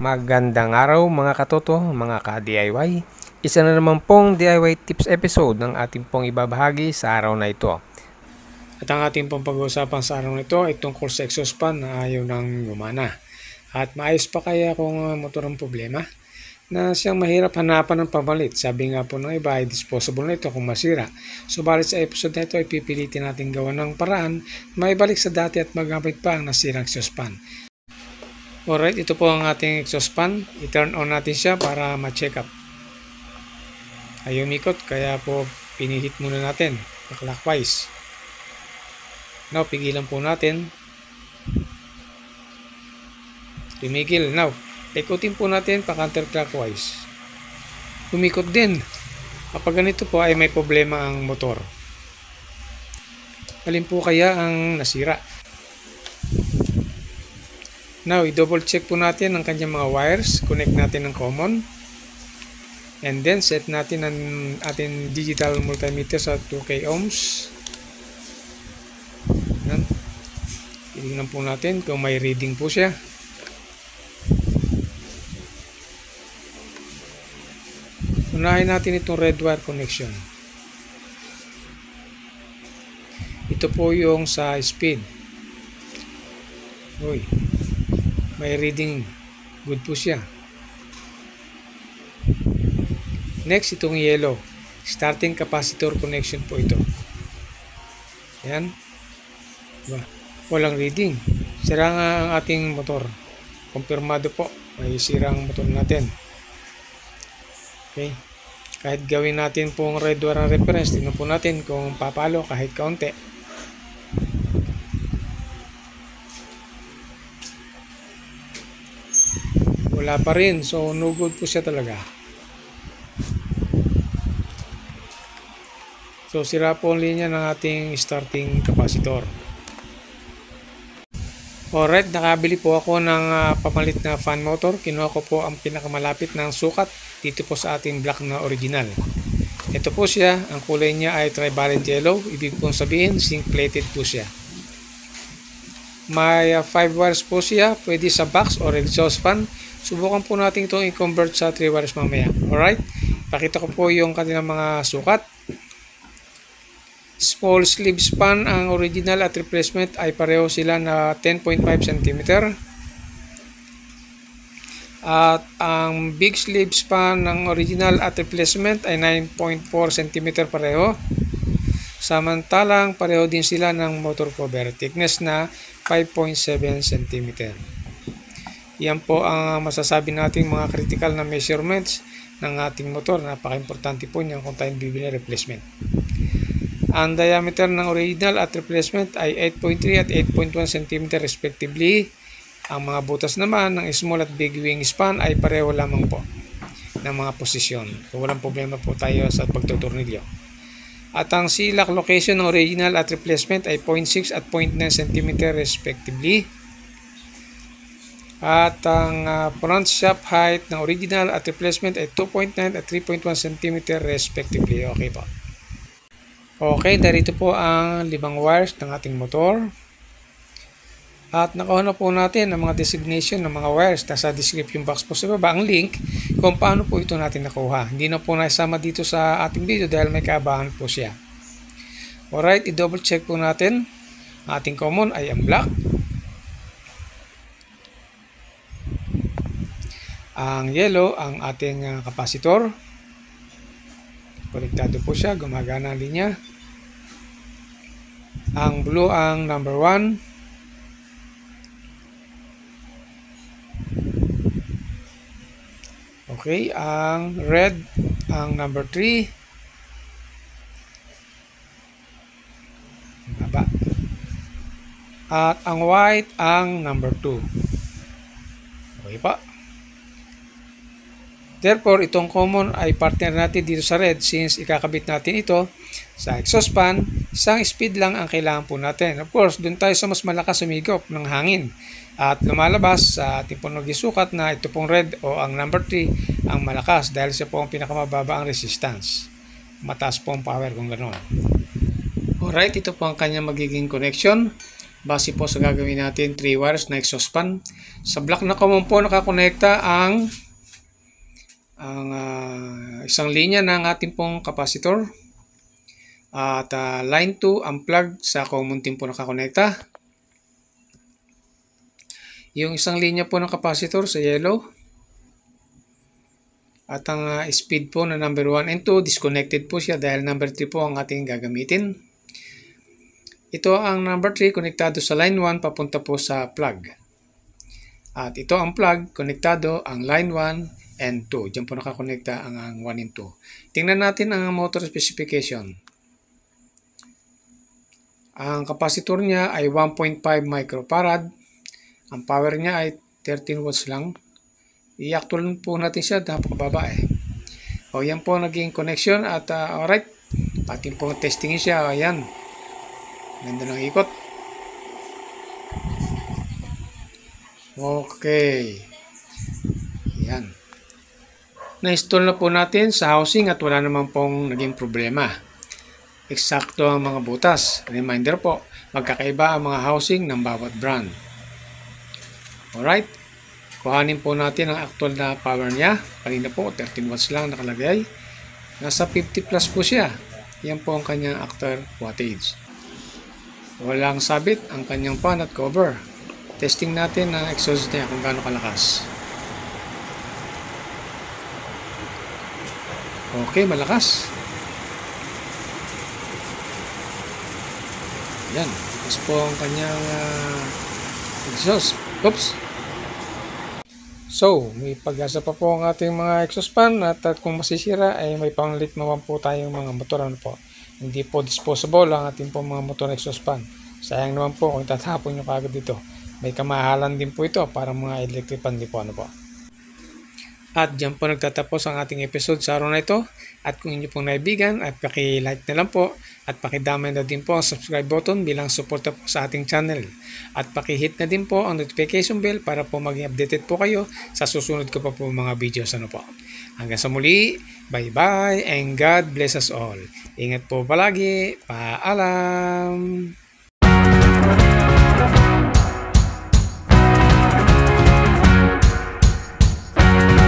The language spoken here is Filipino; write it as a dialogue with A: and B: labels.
A: Magandang araw mga katoto, mga ka-DIY. Isa na naman pong DIY tips episode ng ating pong ibabahagi sa araw na ito. At ang ating pong pag-uusapan sa araw na ito ay tungkol sa exhaust fan na ayaw nang gumana. At maayos pa kaya kung motor ang problema? Na siyang mahirap hanapan ng pamalit. Sabi nga po ng iba ay disposable na ito kung masira. Subalit sa episode na ito ay pipilitin natin gawa ng paraan na maibalik sa dati at magamit pa ang nasirang exhaust fan. Alright, ito po ang ating exhaust fan. I-turn on natin siya para ma-check up. Ayaw umikot, kaya po pinihit muna natin clockwise. Now, pigilan po natin. Tumigil. Now, ikutin po natin pa counterclockwise. Umikot din. Kapag ganito po ay may problema ang motor. Alin po kaya ang nasira? Now, i-double check po natin ang kanyang mga wires. Connect natin ng common. And then, set natin ang ating digital multimeter sa 2K ohms. Yan. Tingnan po natin kung may reading po siya. Unahin natin itong red wire connection. Ito po yung sa speed. Uy. May reading, good po siya. Next, itong yellow, starting capacitor connection po ito. Yan. Walang reading. Sira nga ang ating motor. Kumpirmado po, may sirang motor natin. Okay. Kahit gawin natin pong red wire reference, tingnan po natin kung papalo kahit kaunti. Wala pa rin. So, no good po siya talaga. So, sira po ang linya ng ating starting capacitor. Alright, nakabili po ako ng pamalit na fan motor. Kinuha ko po ang pinakamalapit ng sukat dito po sa ating black na original. Ito po siya. Ang kulay niya ay trivalent yellow. Ibig pong sabihin, zinc plated po siya. May 5 wires po siya. Pwede sa box or exhaust fan. Subukan po natin itong i-convert sa 3 wires mamaya. Alright? Pakita ko po yung kanilang mga sukat. Small sleeve span ang original at replacement ay pareho sila na 10.5 cm. At ang big sleeve span ng original at replacement ay 9.4 cm pareho. Samantalang pareho din sila ng motor cover. Thickness na 5.7 cm. Yan po ang masasabi nating mga critical na measurements ng ating motor. Napaka-importante po niyan kung tayo bibili replacement. Ang diameter ng original at replacement ay 8.3 at 8.1 cm respectively. Ang mga butas naman ng small at big wing span ay pareho lamang po ng mga posisyon. So, walang problema po tayo sa pagtutornilyo. At ang C-lock location ng original at replacement ay 0.6 at 0.9 cm respectively. At ang front shaft height ng original at replacement ay 2.9 at 3.1 cm respectively. Okay po. Okay, darito po ang 5 wires ng ating motor. At nakuha na po natin ang mga designation ng mga wires. Nasa description box po sa baba ang link kung paano po ito natin nakuha. Hindi na po nasama dito sa ating video dahil may kaabahan po siya. Alright, i-double check po natin. Ating common ay ang black. Ang yellow, ang ating capacitor. Konektado po siya, gumagana ang linya. Ang blue, ang number 1. Okay, ang red, ang number 3. Baba. At ang white, ang number 2. Okay pa. Therefore, itong common ay partner natin dito sa red since ikakabit natin ito sa exhaust fan. Isang speed lang ang kailangan po natin. Of course, dun tayo sa mas malakas sumigop ng hangin. At lumalabas sa ating pong nagisukat na ito pong red o ang number 3 ang malakas dahil siya po ang pinakamababa ang resistance. Mataas po ang power kung gano'n. Alright, ito po ang kanyang magiging connection. Base po sa gagawin natin 3 wires na exhaust fan. Sa black na common po nakakonekta ang isang linya ng ating pong capacitor. At line 2 ang plug sa common din po nakakonekta. Yung isang linya po ng capacitor sa yellow. At ang speed po na number 1 and 2, disconnected po siya dahil number 3 po ang ating gagamitin. Ito ang number 3, konektado sa line 1, papunta po sa plug. At ito ang plug, konektado ang line 1 and 2. Diyan po nakakonekta ang 1 and 2. Tingnan natin ang motor specification. Ang capacitor niya ay 1.5 microfarad. Ang power niya ay 13 watts lang. I-actual po natin siya, napakababa eh. O yan po naging connection at alright. Ating po testingin siya. Ayan. Ganda ng ikot. Okay. Ayan. Na-install na po natin sa housing at wala naman pong naging problema. Eksakto ang mga butas. Reminder po, magkakaiba ang mga housing ng bawat brand. Alright. Kuhanin po natin ang actual na power niya. Kanina po 13 watts lang nakalagay. Nasa 50 plus po siya. Yan po ang kanyang actual wattage. Walang sabit ang kanyang fan at cover. Testing natin ang exhaust niya kung gaano kalakas. Okay, malakas. Yan. Tapos po ang kanyang exhaust. Oops! So, may pag-asa pa po ang ating mga exhaust fan at kung masisira ay may panglit naman po tayong mga motor. Ano po? Hindi po disposable ang ating po mga motor exhaust fan. Sayang naman po kung tatapon nyo kagad dito. May kamahalan din po ito para mga electric fan din po. Ano po? At dyan po nagtatapos ang ating episode sa araw na ito. At kung inyo pong naibigan, ay paki-like na lang po. At paki-damay na din po ang subscribe button bilang suporta po sa ating channel. At paki-hit na din po ang notification bell para po maging updated po kayo sa susunod ko pa po mga videos. Ano po. Hanggang sa muli, bye-bye and God bless us all. Ingat po palagi. Paalam!